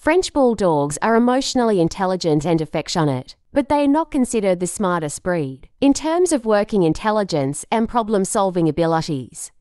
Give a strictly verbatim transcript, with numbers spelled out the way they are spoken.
French Bulldogs are emotionally intelligent and affectionate, but they are not considered the smartest breed in terms of working intelligence and problem-solving abilities.